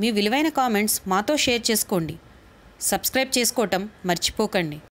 మీ విలువైన కామెంట్స్ మాతో షేర్ చేసుకోండి. సబ్స్క్రైబ్ చేసుకోవటం మర్చిపోకండి.